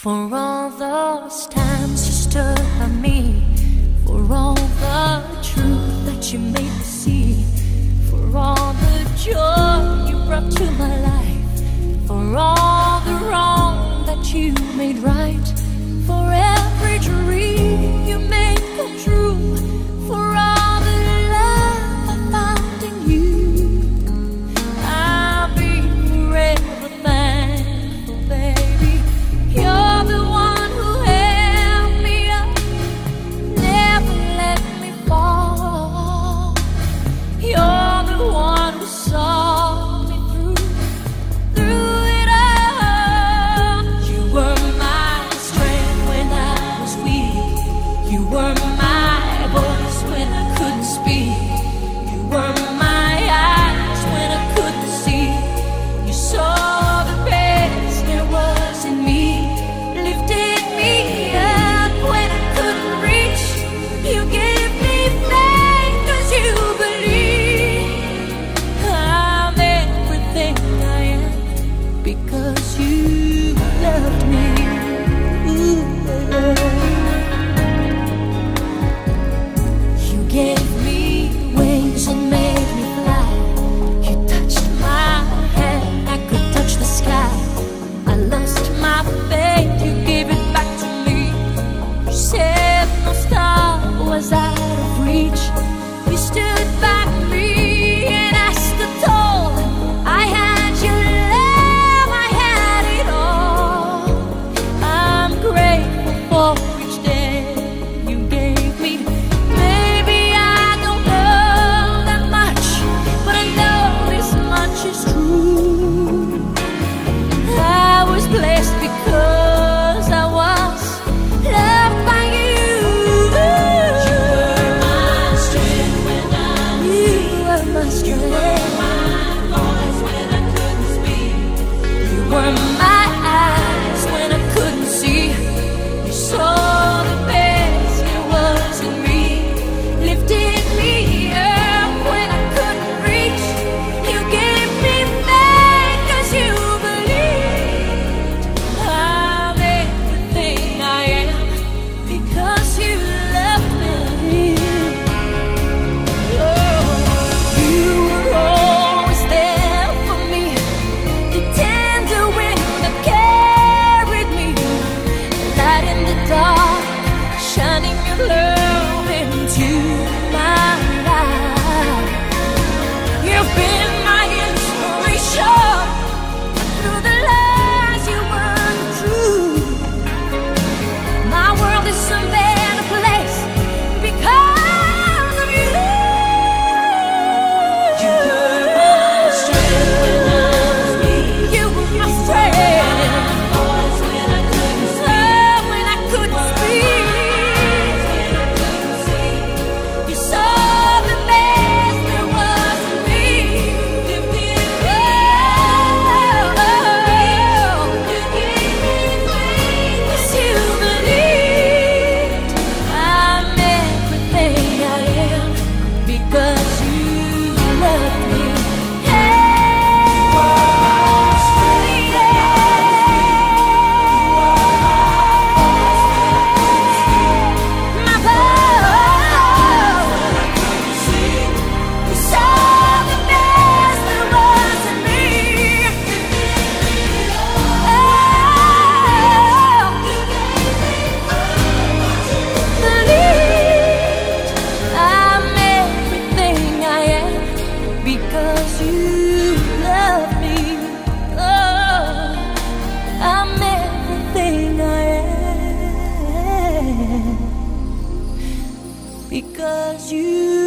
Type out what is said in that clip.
For all those times you stood by me, for all the truth that you made me see, for all the joy you brought to my life, for all the wrong that you made right, for every dream you made come true, for all the love I found in you, I'll be forever thankful, baby. You're the one who held me up, never let me fall. You're the one who saw me through it all. You were my strength when I was weak. You were my voice when I couldn't speak. You were my eyes when I couldn't see. You saw the best there was in me, lifted me up when I couldn't reach. You gave me faith 'cause you believe I'm everything I am because you loved me. Ooh. You gave me wings and made me fly. You touched my hand, I could touch the sky. I lost my faith, you gave it back to me. You said no star was out of reach. You stood by me and I stood tall. I had your love, I had it all. I'm grateful for each day you gave me. Maybe I don't know that much, but I know this much is true. I was blessed because I was loved by you. You were my strength when I was weak. You were my strength. You were my voice when I couldn't speak. You were my eyes when I couldn't see. You saw the best there was in me, lifted me up when I couldn't reach. You gave me faith 'cause you believed I'm everything I am because you loved me. Oh, you were always there for me, the tender wind that carried me, the light in the dark, shining your love into my life. You've been my inspiration through the lies you weren't true. My world is a better place because of you. You were my strength when I was weak. You were my strength. Voice when I couldn't speak. When I couldn't speak. When I couldn't see. You saw the best there was in me. Lifted me up. You gave me faith 'cause you believed I'm everything I am because you love me. My love, you saw the best there was in me. Believed I'm everything I am because you love me. Oh, I'm everything I am because you